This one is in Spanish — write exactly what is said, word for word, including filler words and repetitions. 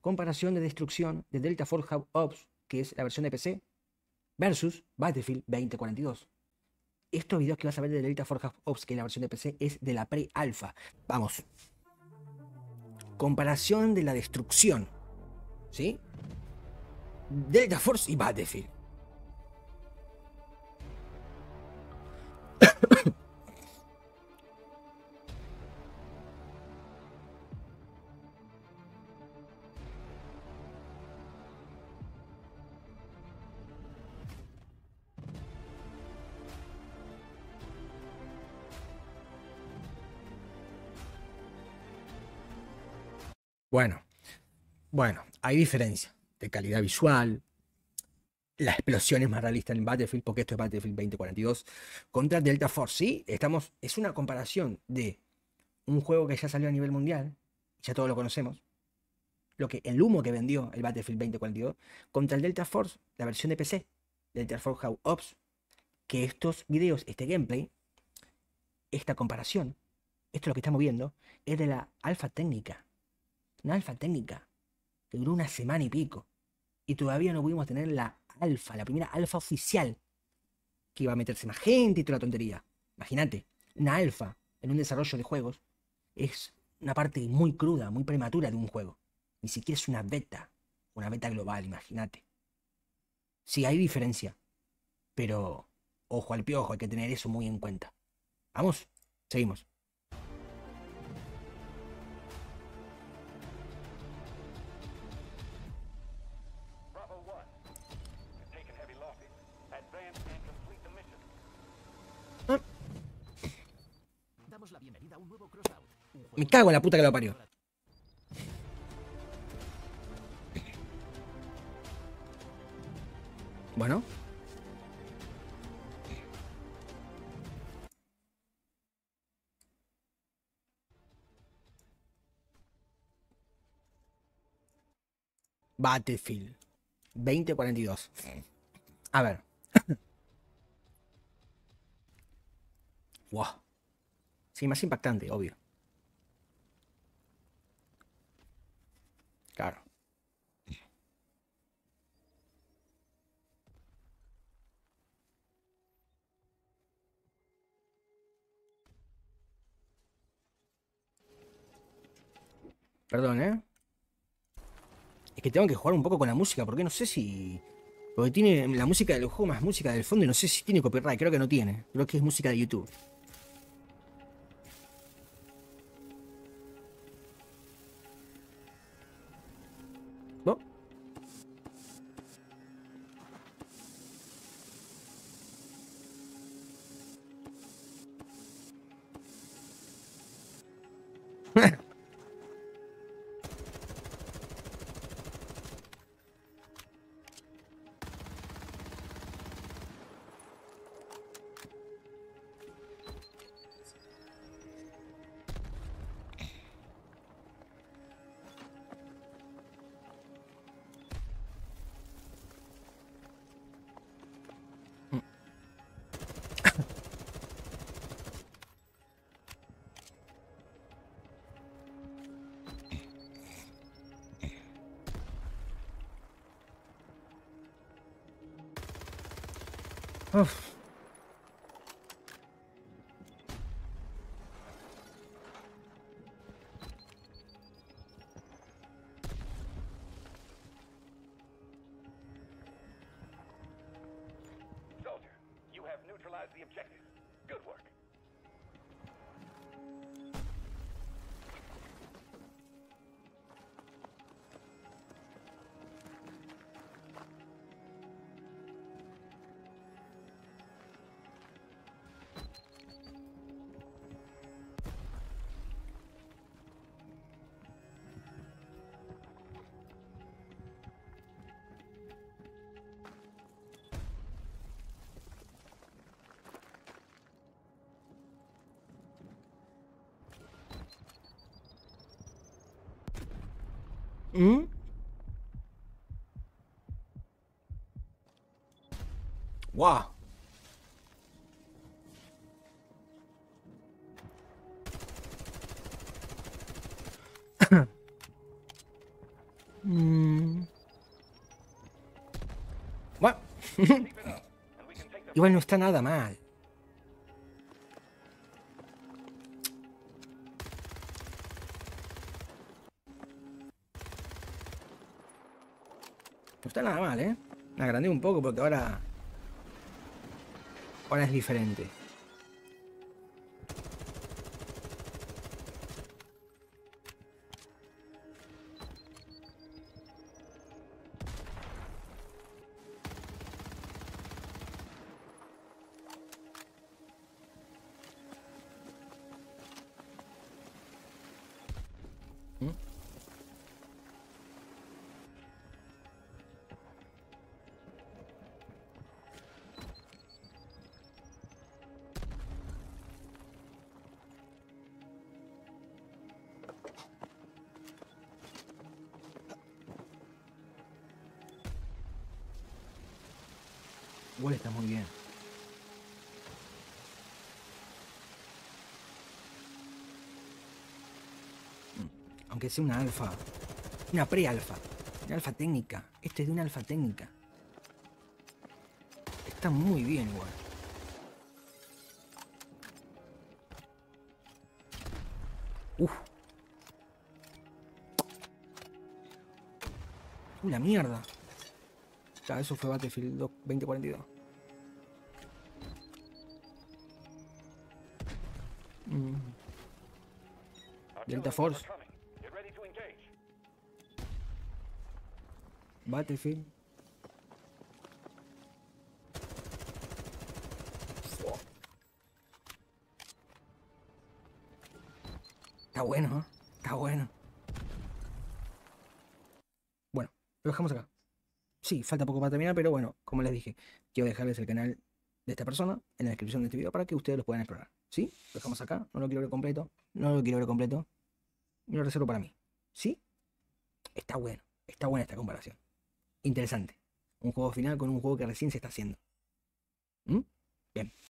comparación de destrucción de Delta Force Ops, que es la versión de P C, versus Battlefield veinte cuarenta y dos. Estos videos que vas a ver de Delta Force Ops, que es la versión de P C, es de la pre-alfa. Vamos. Comparación de la destrucción, ¿sí? Delta Force y Battlefield. Bueno, bueno, hay diferencia de calidad visual. La explosión es más realista en Battlefield, porque esto es Battlefield veinte cuarenta y dos contra Delta Force. Sí, estamos, es una comparación de un juego que ya salió a nivel mundial, ya todos lo conocemos, lo que, el humo que vendió el Battlefield veinte cuarenta y dos, contra el Delta Force, la versión de P C, Delta Force Ops, que estos videos, este gameplay, esta comparación, esto es lo que estamos viendo, es de la alfa técnica. Una alfa técnica que duró una semana y pico. Y todavía no pudimos tener la alfa, la primera alfa oficial, que iba a meterse más gente y toda la tontería. Imagínate, una alfa en un desarrollo de juegos es una parte muy cruda, muy prematura de un juego. Ni siquiera es una beta, una beta global, imagínate. Sí, hay diferencia, pero ojo al piojo, hay que tener eso muy en cuenta. Vamos, seguimos. Ah, Damos la bienvenida a un nuevo Crossout. Un juego me cago en la puta que lo parió. Bueno. Battlefield veinte cuarenta y dos. A ver. Wow. Sí, más impactante, obvio. Claro. Perdón, ¿eh? Es que tengo que jugar un poco con la música, porque no sé si... Porque tiene la música del juego más música del fondo y no sé si tiene copyright, creo que no tiene. Creo que es música de YouTube. ¿No? Uf. Soldier, you have neutralized the objective. Good work. ¿Mm? Wow. Igual no está nada mal. No está nada mal, ¿eh? Me agrandé un poco porque ahora... Ahora es diferente. ¿Mm? Igual está muy bien. Aunque sea una alfa. Una pre-alfa. Una alfa técnica. Este es de una alfa técnica. Está muy bien igual. Uf. Uh, la mierda. Claro, eso fue Battlefield dos veinte cuarenta y dos. Mm. Delta Force. Battlefield. Está bueno, ¿eh? Está bueno. Bueno, lo dejamos acá. Sí, falta poco para terminar, pero bueno, como les dije, quiero dejarles el canal de esta persona en la descripción de este video para que ustedes lo puedan explorar. ¿Sí? Lo dejamos acá, no lo quiero ver completo, no lo quiero ver completo, y lo reservo para mí. ¿Sí? Está bueno, está buena esta comparación. Interesante. Un juego final con un juego que recién se está haciendo. ¿Mm? Bien.